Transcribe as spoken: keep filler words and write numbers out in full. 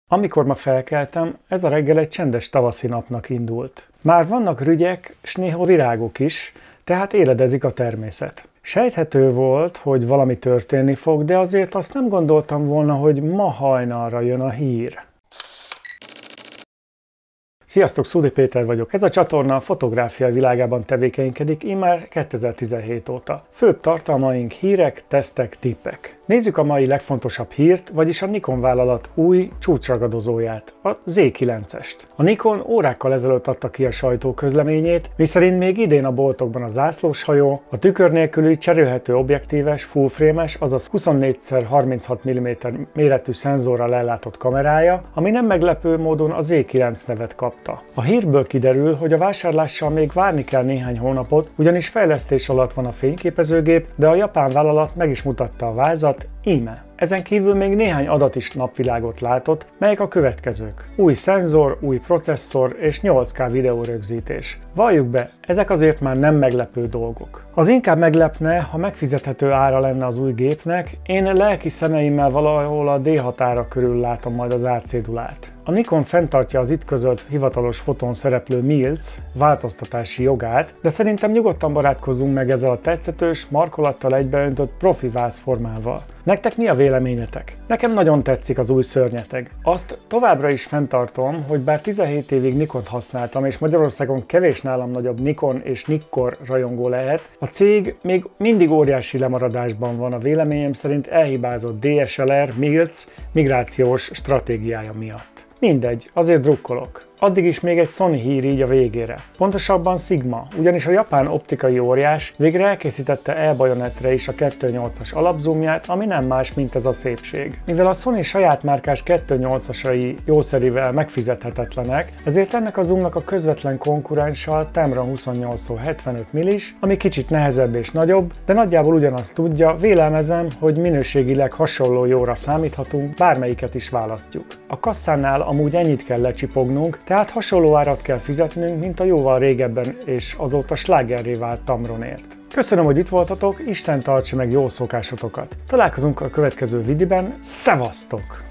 Amikor ma felkeltem, ez a reggel egy csendes tavaszi napnak indult. Már vannak rügyek, s néha virágok is, tehát éledezik a természet. Sejthető volt, hogy valami történni fog, de azért azt nem gondoltam volna, hogy ma hajnalra jön a hír. Sziasztok, Szudi Péter vagyok. Ez a csatorna a fotográfia világában tevékenykedik immár kétezer-tizenhét óta. Főbb tartalmaink hírek, tesztek, tippek. Nézzük a mai legfontosabb hírt, vagyis a Nikon vállalat új csúcsragadozóját, a zé kilencest. A Nikon órákkal ezelőtt adta ki a sajtóközleményét, miszerint még idén a boltokban a zászlóshajó, a tükör nélküli cserélhető objektíves, full frame-es, azaz huszonnégy szer harminchat milliméter méretű szenzorral ellátott kamerája, ami nem meglepő módon a zé kilenc nevet kapta. A hírből kiderül, hogy a vásárlással még várni kell néhány hónapot, ugyanis fejlesztés alatt van a fényképezőgép, de a japán vállalat meg is mutatta a vázat, íme. Ezen kívül még néhány adat is napvilágot látott, melyek a következők. Új szenzor, új processzor és nyolc ká videórögzítés. Valljuk be, ezek azért már nem meglepő dolgok. Az inkább meglepne, ha megfizethető ára lenne az új gépnek, én lelki szemeimmel valahol a dé határa körül látom majd az árcédulát. A Nikon fenntartja az itt közölt hivatalos fotón szereplő MILC változtatási jogát, de szerintem nyugodtan barátkozzunk meg ezzel a tetszetős, markolattal egybeöntött profi vázformával. Nektek mi a véleményetek? Nekem nagyon tetszik az új szörnyeteg. Azt továbbra is fenntartom, hogy bár tizenhét évig Nikont használtam, és Magyarországon kevés nálam nagyobb Nikon és Nikkor rajongó lehet, a cég még mindig óriási lemaradásban van a véleményem szerint elhibázott dé es el er MILC migrációs stratégiája miatt. Mindegy, azért drukkolok. Addig is még egy Sony hír így a végére. Pontosabban Sigma, ugyanis a japán optikai óriás végre elkészítette E-bajonetre is a kettő nyolcas alapzoomját, ami nem más, mint ez a szépség. Mivel a Sony saját márkás kettő nyolcasai jószerivel megfizethetetlenek, ezért ennek a zoomnak a közvetlen konkurensa a Tamron huszonnyolc hetvenöt millis, ami kicsit nehezebb és nagyobb, de nagyjából ugyanazt tudja, vélelmezem, hogy minőségileg hasonló jóra számíthatunk, bármelyiket is választjuk. A kasszánál amúgy ennyit kell lecsipognunk, tehát hasonló árat kell fizetnünk, mint a jóval régebben és azóta slágerré vált Tamronért. Köszönöm, hogy itt voltatok, Isten tartsa meg jó szokásotokat! Találkozunk a következő videóban, szevasztok!